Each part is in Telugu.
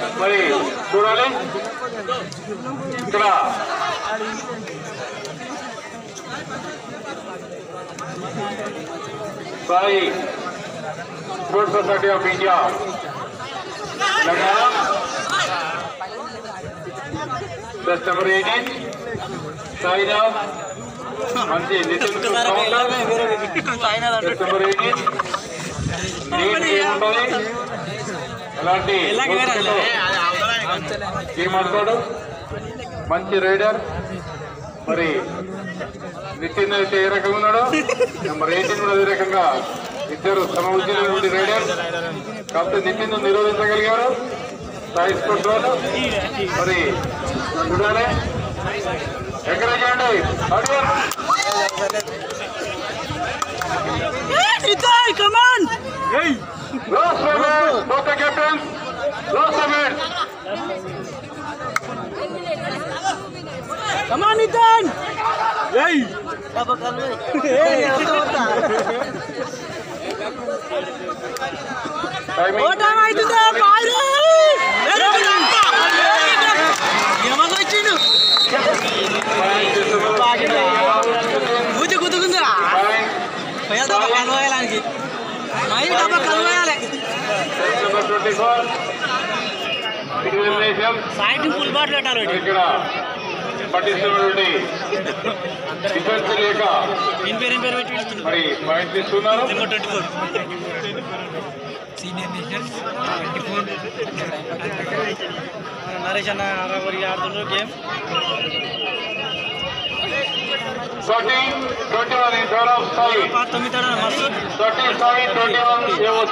మరి చూడాలి ఇక్కడ Sai sports society of India best number 18 Sainath మంచి నితిన్ నెంబర్ 18 ఏముంటుంది అలాంటి ఏమంటాడు మంచి రైడర్ మరి నితిన్ అయితే ఏ రకంగా ఉన్నాడో నెంబర్ 18 కూడా అదే రకంగా ఇద్దరు సమ ఉద్యోగం రైడర్ కాకపోతే నితిన్ నిరోధించగలిగారు సాయి స్పోర్ట్స్ వాళ్ళు మరి చూడాలి ఎంకరేజ్ చేయండి Last moment, both the captains. Last moment. Come on, Ethan. Hey. What am I to the fire? పట్టిస్తున్నటువంటి డిఫెన్స్ లేక మరి పాయింట్ తీసుకున్నారు నరేష్ అన్న ఆడుతున్నారు game 13-21 in favor of Sai. 13-21 AOC.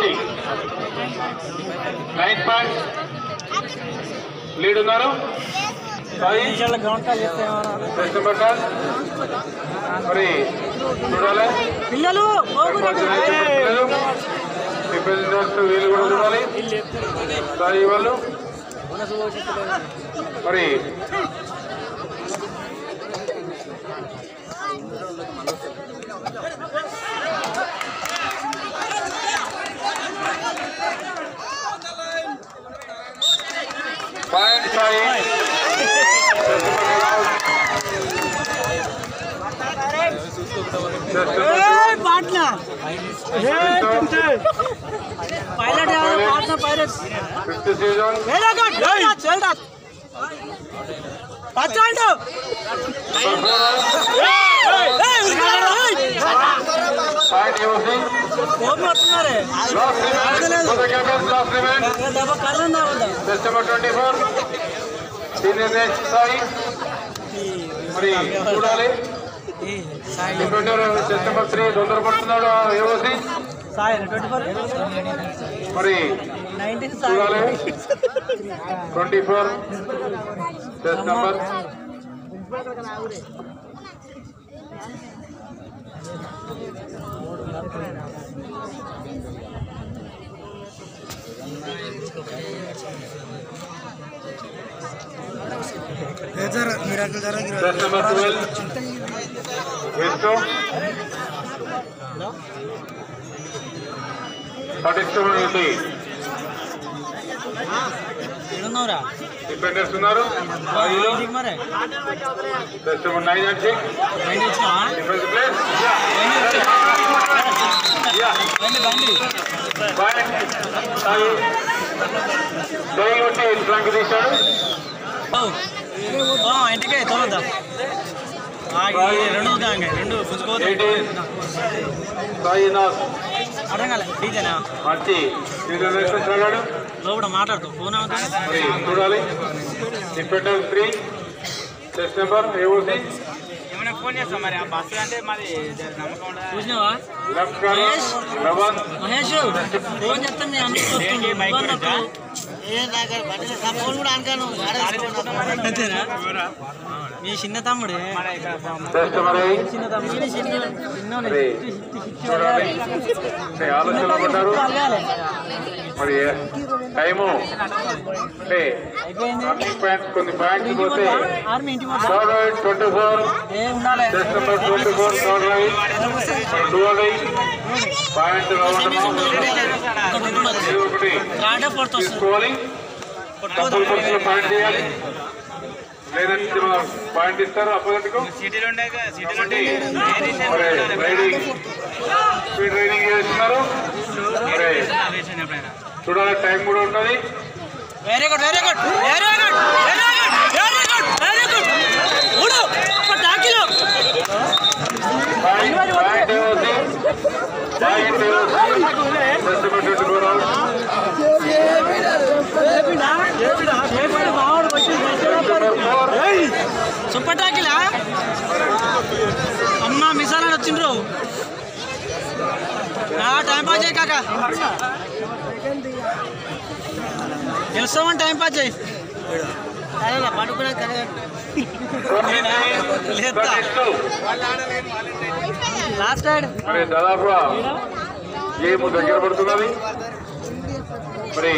9 points. Lead ఉన్నారు Sai. First number 10. మరి చూడాలి పిల్లలు డిఫెండర్స్ వీళ్ళు కూడా చూడాలి Sai వాళ్ళు మరి Point Sai. partner. Pilot partner pirates. 5th season. Very good. Well done. Pachando. Point using. Four matunare. Last remain. For the captains, last remain. Daba karna hoda. Test number 24. Senior next Sai. మరి చూడాలి డిఫెండర్ టెస్ట్ నెంబర్ 3 తొందరపడుతున్నాడు ఏఓసి సాయి 24 మరి 19 చూడాలి 24 test number test number 12 Visto 32 defenders ఉన్నారు టెస్ట్ నెంబర్ 9 and 6 డిఫెన్స్ ప్లేస్ సాయి ఉంటే ఫ్లాంక్ తీశాడు ఇంటికే తోలుద్దాం రెండు సాయినాథ్ అర్థం కాలే డీజేనా మంచి లోపల మాట్లాడుతూ ఫోన్ మరి చూడాలి డిఫెండర్ 3 టెస్ట్ నెంబర్ ఏఓసి ఏమైనా ఫోన్ చేస్తాం మరి ఆ బస్సు అంటే మాది నమ్మకం చూసినావా లెఫ్ట్ కార్నర్ లవన్ మహేష్ ఫోన్ చేస్తాం మీ అందరూ మీ చిన్న తమ్ముడే చిన్న తమ్ముడు ఆలోచనలో పడ్డారు మరి టైము అంటే కొన్ని పాయింట్స్ పోతే 24 టెస్ట్ నెంబర్ 24 చూడాలి పాయింట్ తీసుకోవాలి కంపల్సరీ పాయింట్ చేయాలి, లేదంటే పాయింట్ ఇస్తారు అపోజిట్కు. మరి రైడింగ్ స్పీడ్ రైడింగ్ చేస్తున్నారు, మరి చూడాలి, టైం కూడా ఉన్నది. Very good very good very good very good very good very good మూడు టాకిలో పాయింట్ సూపర్ టాకిలా అమ్మ మిసాలని వచ్చిండ్రు. టైం పాస్ చేయి కాక, గెలుస్తామని టైం పాస్ చేయి. లాస్ట్ మరి దాదాపుగా గేమ్ దగ్గర పడుతున్నది. మరి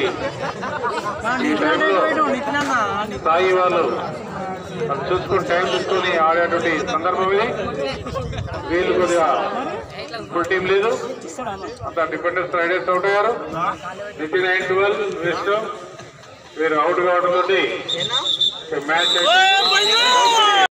స్థాయి వాళ్ళు చూసుకుని టైం చూసుకొని ఆడేటువంటి సందర్భం ఇది. వీళ్ళు కొద్దిగా ఫుల్ టీం లేదు, అంత డిపెండెన్స్ రైడర్స్ అవుట్ అయ్యారు. 99-12 వేస్ట్, వీరు అవుట్ కావడం తోటి మ్యాచ్